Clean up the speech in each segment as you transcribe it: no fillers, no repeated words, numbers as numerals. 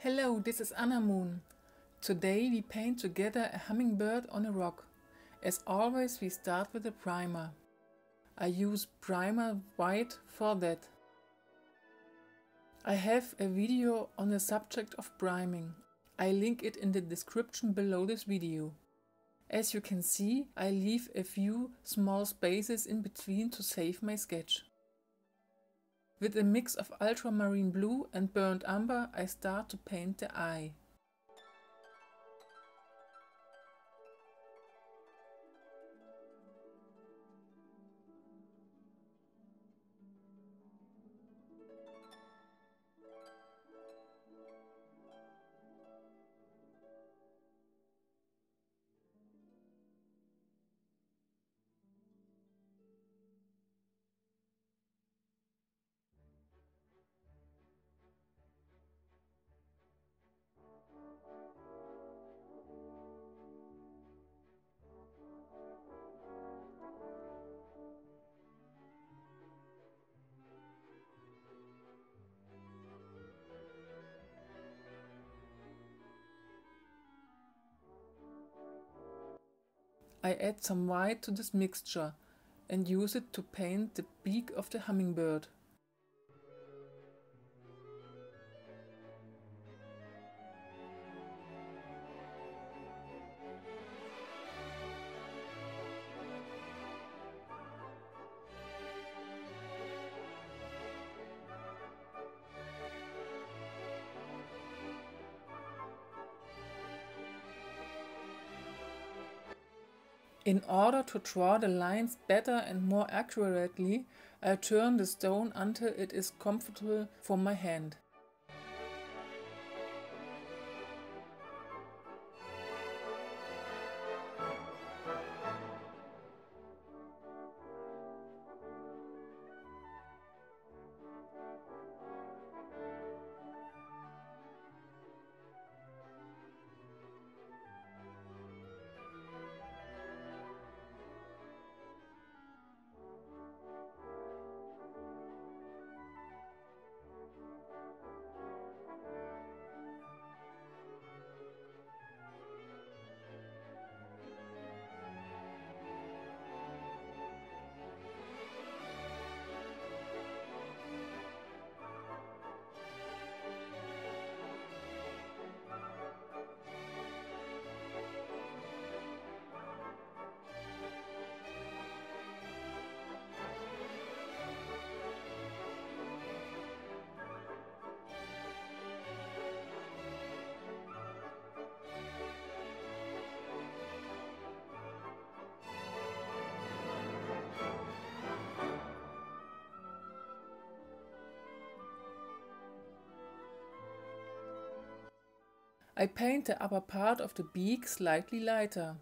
Hello, this is Anna Moon. Today we paint together a hummingbird on a rock. As always, we start with a primer. I use primer white for that. I have a video on the subject of priming. I link it in the description below this video. As you can see, I leave a few small spaces in between to save my sketch. With a mix of ultramarine blue and burnt umber, I start to paint the eye. I add some white to this mixture and use it to paint the beak of the hummingbird. In order to draw the lines better and more accurately, I turn the stone until it is comfortable for my hand. I paint the upper part of the beak slightly lighter.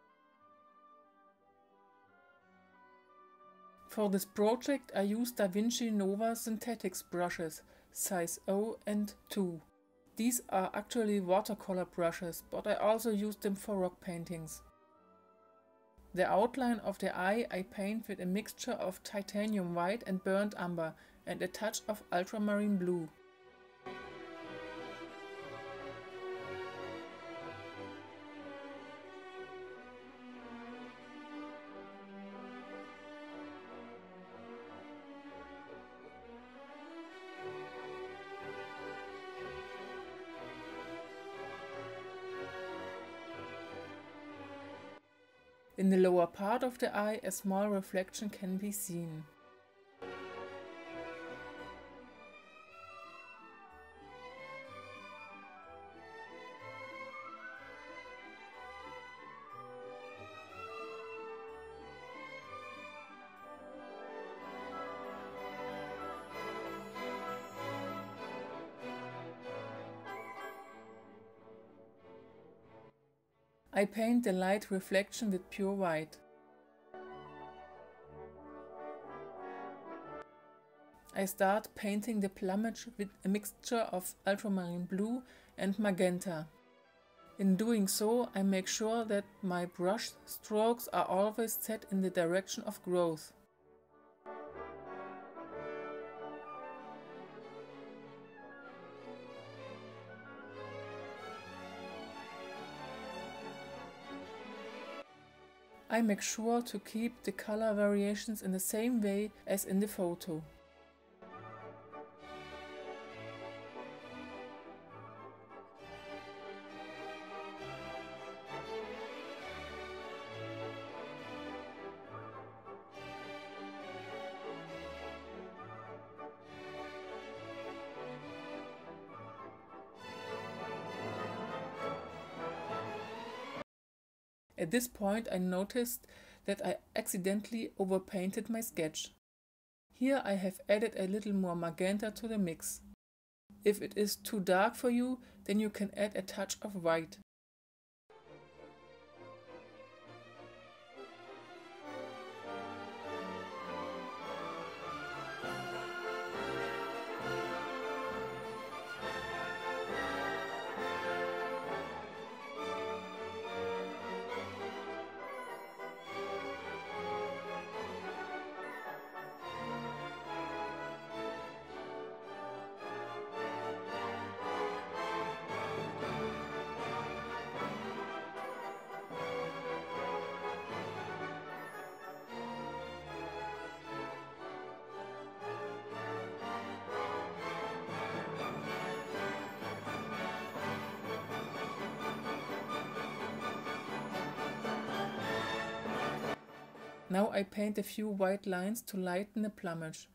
For this project I use Da Vinci Nova Synthetics brushes, size 0 and 2. These are actually watercolor brushes, but I also use them for rock paintings. The outline of the eye I paint with a mixture of titanium white and burnt umber and a touch of ultramarine blue. In the lower part of the eye, a small reflection can be seen. I paint the light reflection with pure white. I start painting the plumage with a mixture of ultramarine blue and magenta. In doing so, I make sure that my brush strokes are always set in the direction of growth. I make sure to keep the color variations in the same way as in the photo. At this point I noticed that I accidentally overpainted my sketch. Here I have added a little more magenta to the mix. If it is too dark for you, then you can add a touch of white. Now I paint a few white lines to lighten the plumage.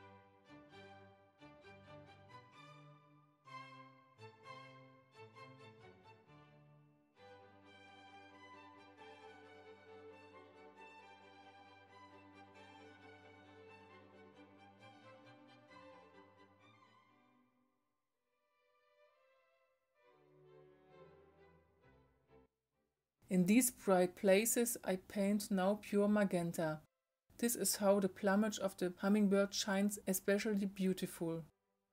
In these bright places I paint now pure magenta. This is how the plumage of the hummingbird shines especially beautiful.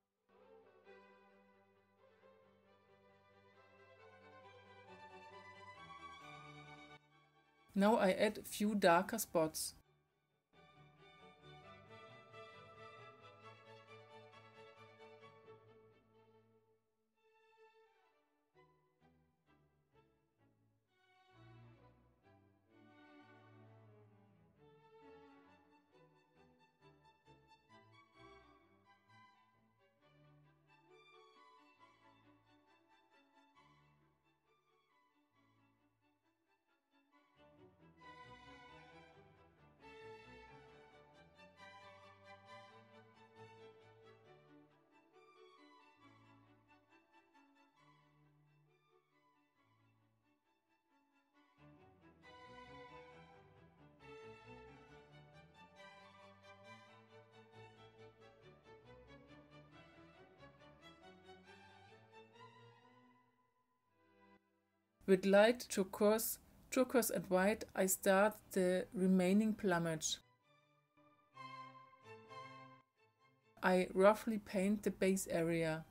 Now I add a few darker spots. With light turquoise and white I start the remaining plumage. I roughly paint the base area.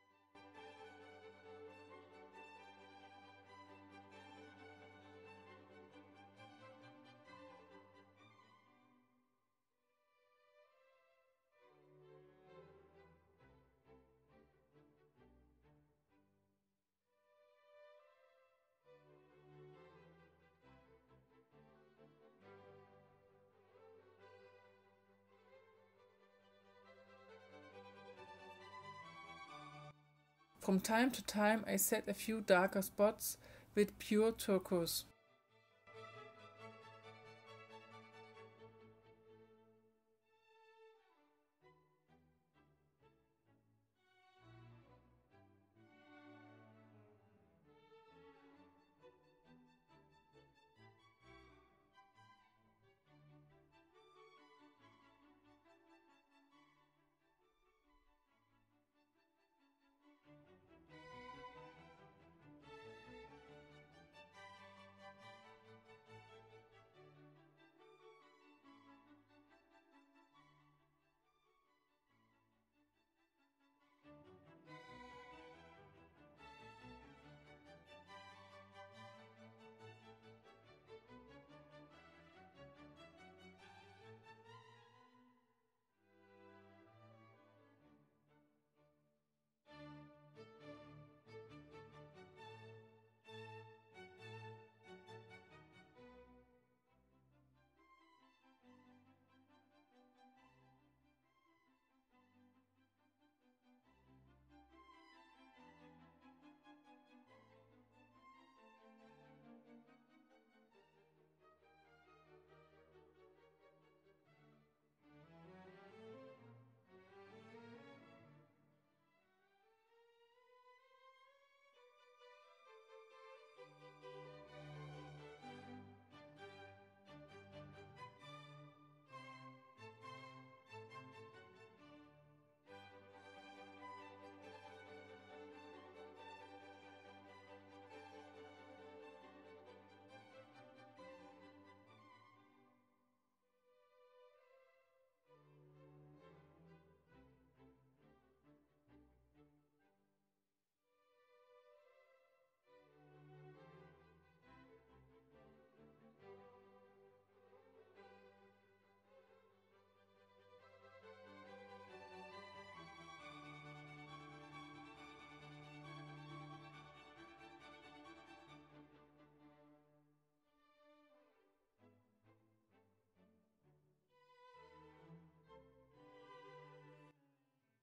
From time to time I set a few darker spots with pure turquoise.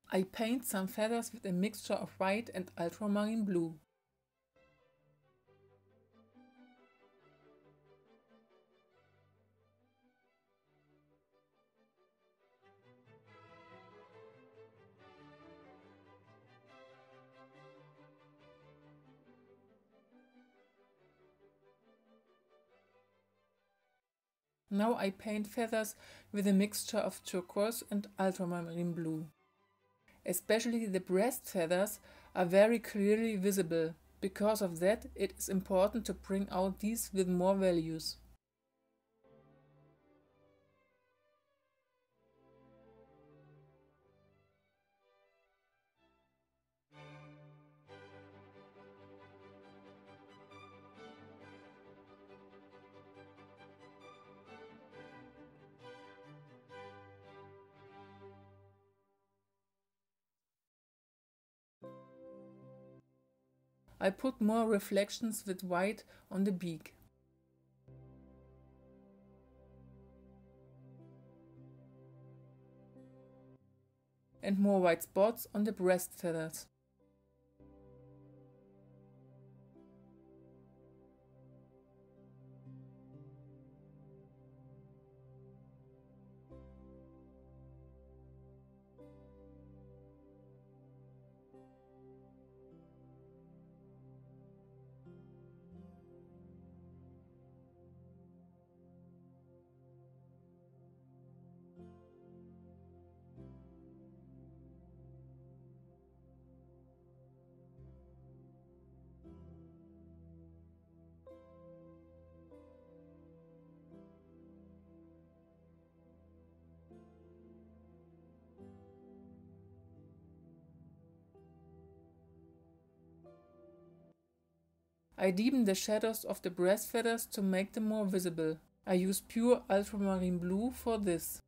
I paint some feathers with a mixture of white and ultramarine blue. Now I paint feathers with a mixture of turquoise and ultramarine blue. Especially the breast feathers are very clearly visible. Because of that, it is important to bring out these with more values. I put more reflections with white on the beak. And more white spots on the breast feathers. I deepen the shadows of the breast feathers to make them more visible. I use pure ultramarine blue for this.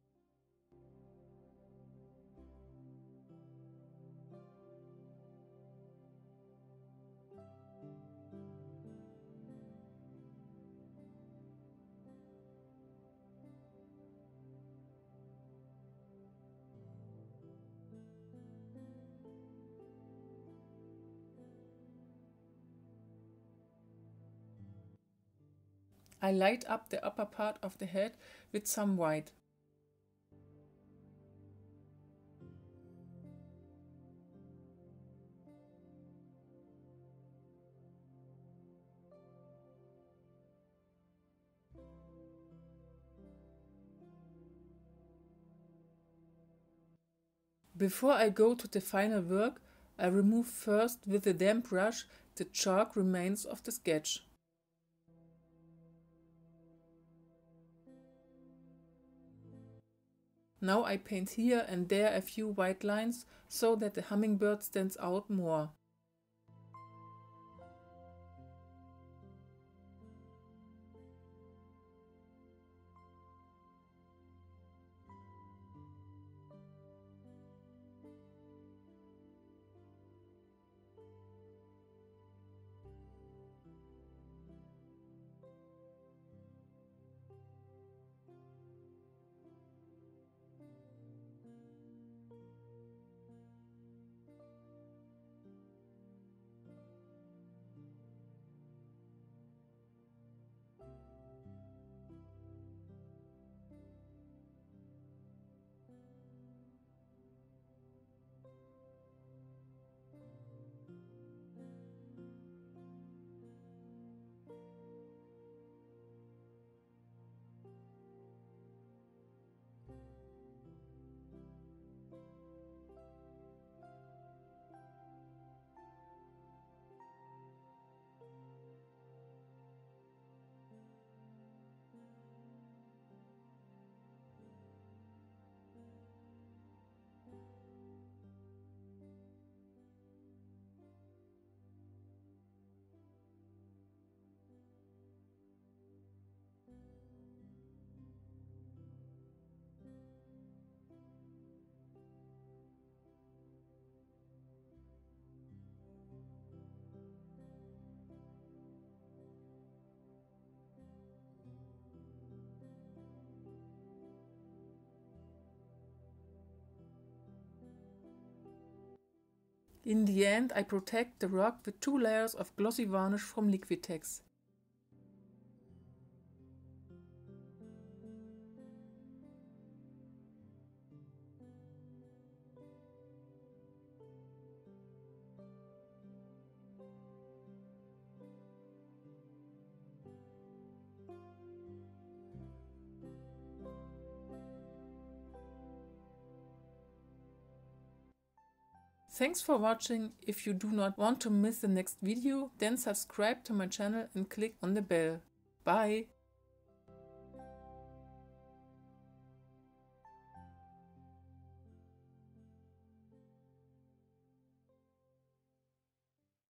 I light up the upper part of the head with some white. Before I go to the final work, I remove first with a damp brush the chalk remains of the sketch. Now I paint here and there a few white lines so that the hummingbird stands out more. In the end, I protect the rug with 2 layers of glossy varnish from Liquitex. Thanks for watching. If you do not want to miss the next video, then subscribe to my channel and click on the bell. Bye!